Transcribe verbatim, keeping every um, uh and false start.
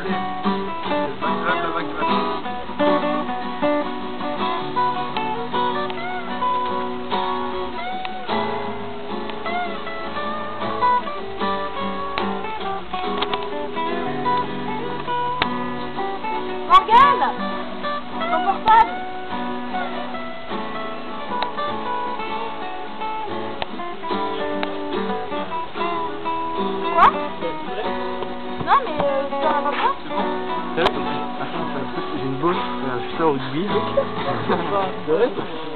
Morgane, ton portable. Quoi? Non mais euh, tu en as pas besoin? J'ai une bosse, je suis au rugby.